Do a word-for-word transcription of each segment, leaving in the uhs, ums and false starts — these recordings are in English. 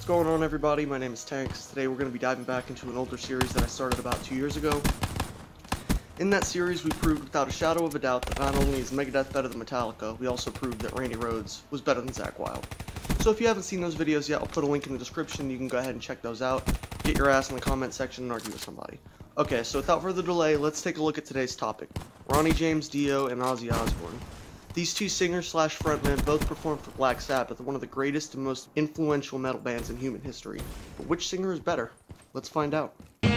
What's going on, everybody? My name is Tanks. Today we're going to be diving back into an older series that I started about two years ago. In that series, we proved without a shadow of a doubt that not only is Megadeth better than Metallica, we also proved that Randy Rhoads was better than Zakk Wylde. So if you haven't seen those videos yet, I'll put a link in the description. You can go ahead and check those out. Get your ass in the comment section and argue with somebody. Okay, so without further delay, let's take a look at today's topic. Ronnie James Dio and Ozzy Osbourne. These two singers slash frontmen both performed for Black Sabbath, one of the greatest and most influential metal bands in human history. But which singer is better? Let's find out.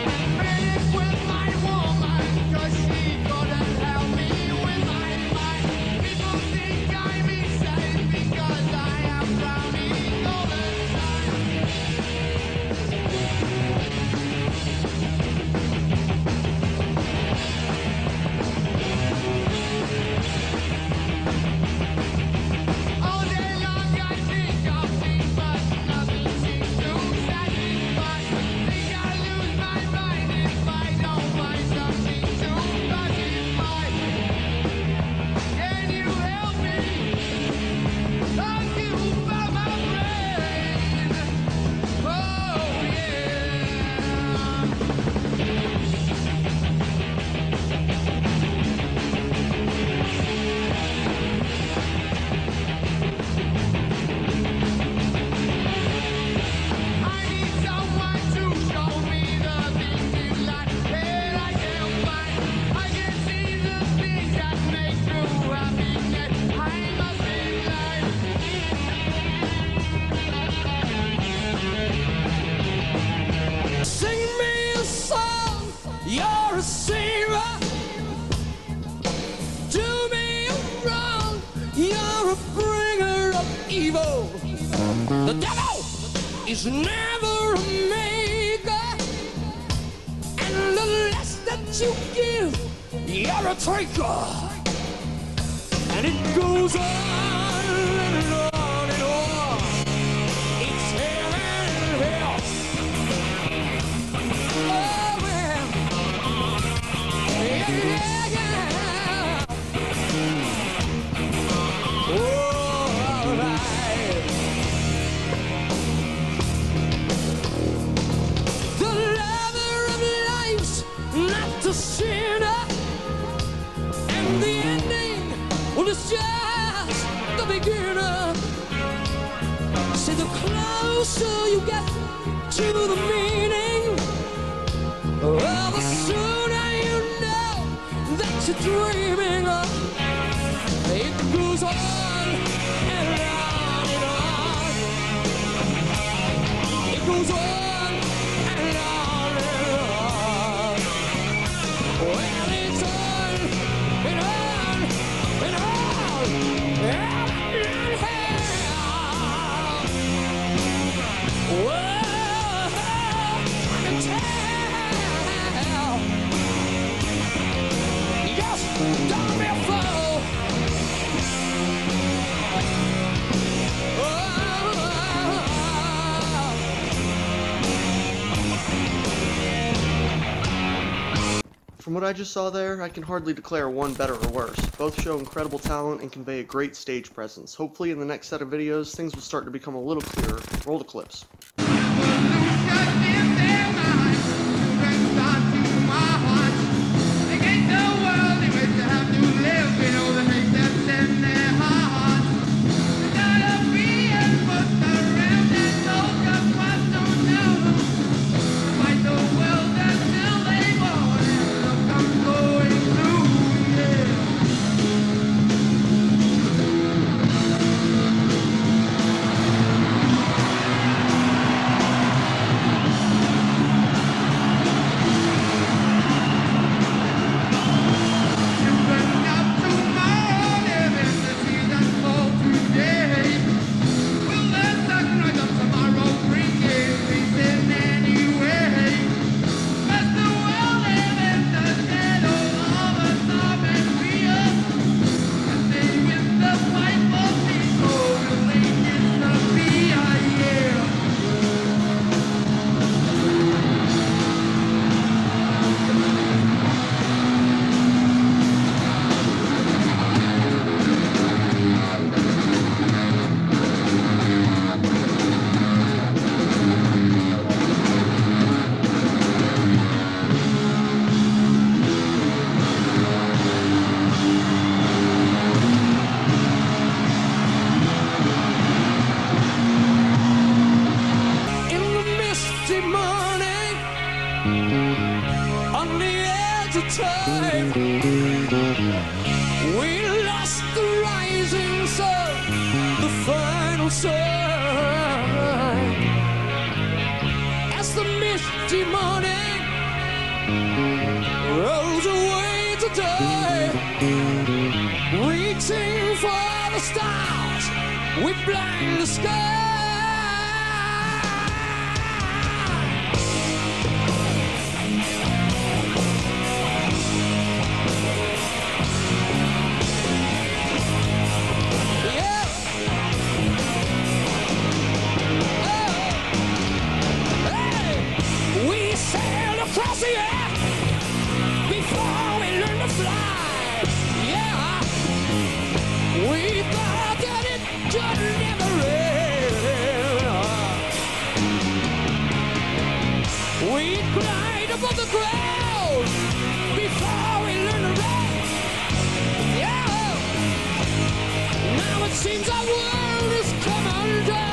The devil is never a maker, and the less that you give, you're a taker. And it goes on and on and on. It's hell and hell. Oh, man. Yeah, yeah, yeah. Oh, all right. The sinner, and the ending, well, it's just the beginner. See, the closer you get to the meaning, well, the sooner you know that you're dreaming of. It goes on and on and on. It goes on. Well, it's on and on and on and hell. Whoa, I can tell. Yes, don't be a fool. Oh. From what I just saw there, I can hardly declare one better or worse. Both show incredible talent and convey a great stage presence. Hopefully in the next set of videos, things will start to become a little clearer. Roll the clips. sun. As the misty morning rolls away today, reaching for the stars, we blind the sky. Across the air before we learn to fly. Yeah, we thought that it could never end. We glide above the ground before we learn to run. Yeah, now it seems our world is come undone.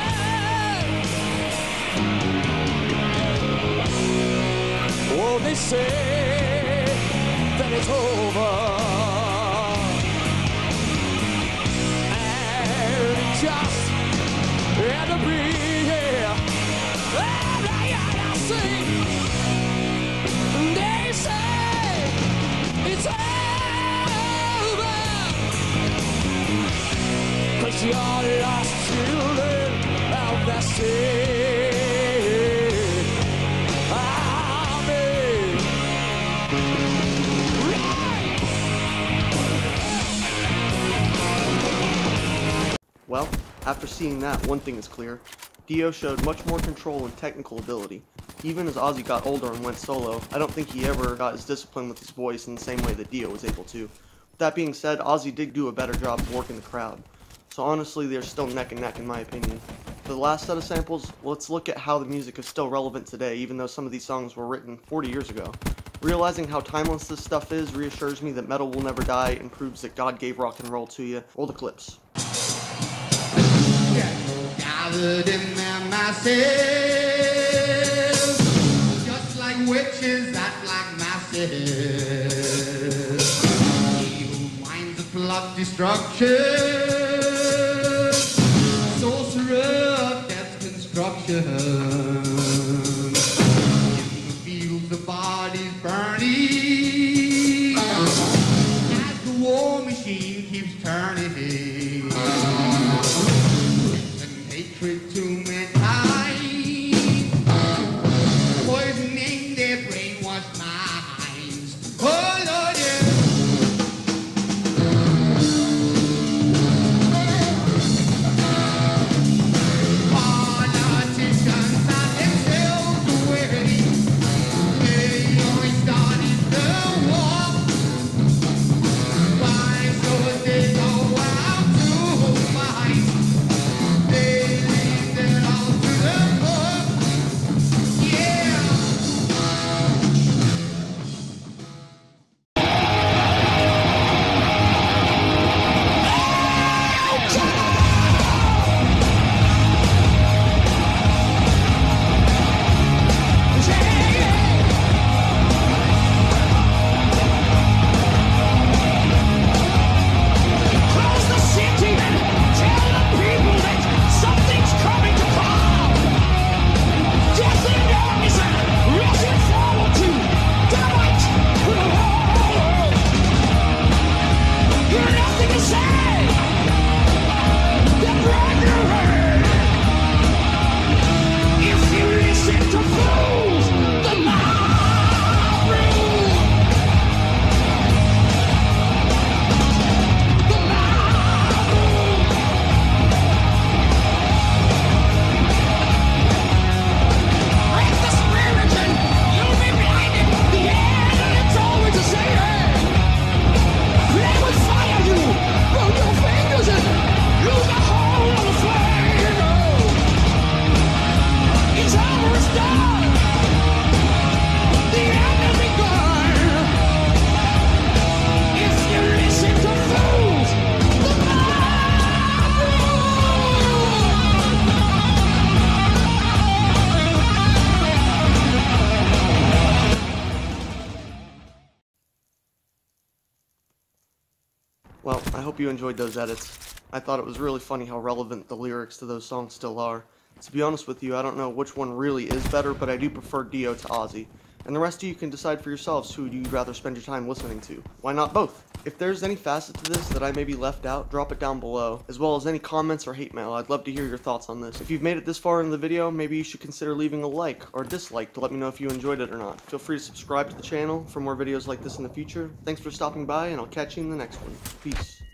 Oh, they say that it's over, and it just had to be here. And I, I see, they say it's over, 'cause you're lost children of the sea. Well, after seeing that, one thing is clear. Dio showed much more control and technical ability. Even as Ozzy got older and went solo, I don't think he ever got as disciplined with his voice in the same way that Dio was able to. With that being said, Ozzy did do a better job of working the crowd. So honestly, they're still neck and neck in my opinion. For the last set of samples, let's look at how the music is still relevant today, even though some of these songs were written forty years ago. Realizing how timeless this stuff is reassures me that metal will never die and proves that God gave rock and roll to you. Roll the clips. Gathered in their masses, just like witches act like masses. He who minds the plot destruction, sorcerer of death's construction. In the fields the bodies burning, as the war machine keeps turning. Hatred to mankind, poisoning their brainwashed minds. Oh Lord, yeah. Politicians are themselves away. They only started the war. Why should they go out to fight? Well, I hope you enjoyed those edits. I thought it was really funny how relevant the lyrics to those songs still are. To be honest with you, I don't know which one really is better, but I do prefer Dio to Ozzy. And the rest of you can decide for yourselves who you'd rather spend your time listening to. Why not both? If there's any facet to this that I may be left out, drop it down below, as well as any comments or hate mail. I'd love to hear your thoughts on this. If you've made it this far in the video, maybe you should consider leaving a like or dislike to let me know if you enjoyed it or not. Feel free to subscribe to the channel for more videos like this in the future. Thanks for stopping by, and I'll catch you in the next one. Peace.